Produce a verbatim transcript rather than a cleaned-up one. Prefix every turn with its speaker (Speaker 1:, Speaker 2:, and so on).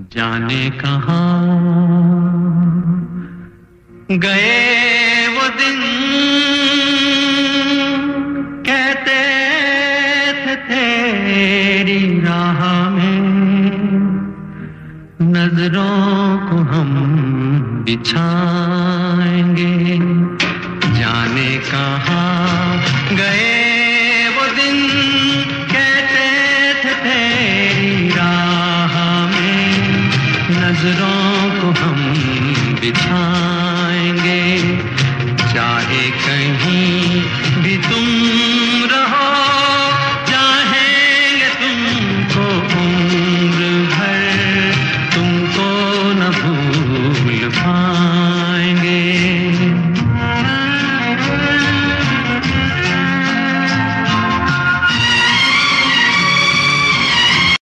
Speaker 1: जाने कहाँ गए वो दिन, कहते थे तेरी राह में नजरों को हम बिछाएंगे। जाने कहाँ गए वो दिन, कहते थे तेरी राह में नजरों को हम बिछाएंगे। चाहे कहीं भी तुम